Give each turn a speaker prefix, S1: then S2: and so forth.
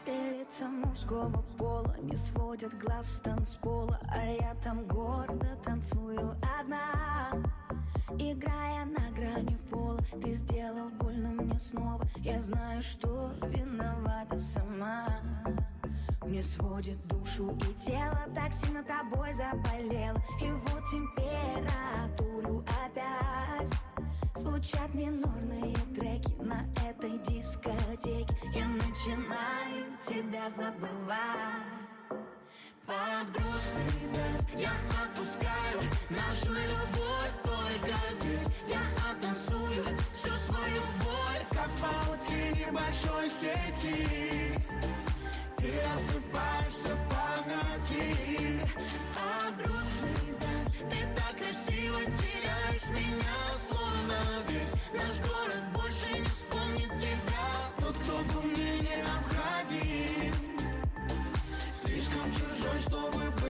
S1: Все лица мужского пола не сводят глаз с танцпола, а я там гордо танцую одна, играя на грани пола. Ты сделал больно мне снова, я знаю, что виновата сама. Мне сводит душу и тело, так сильно тобой заболела. И вот температуру опять звучат минорные треки на этой дискотеке. Я начинаю тебя забывать. Под грустный дэнс я отпускаю нашу любовь только здесь. Я оттанцую всю свою боль, как в паутине большой сети. Ты рассыпаешься в памяти. Под грустный дэнс ты так красиво теряешь меня, словно весь наш город больше не вспомнит тебя. Тот, кто был мне необходим, слишком чужой, чтобы быть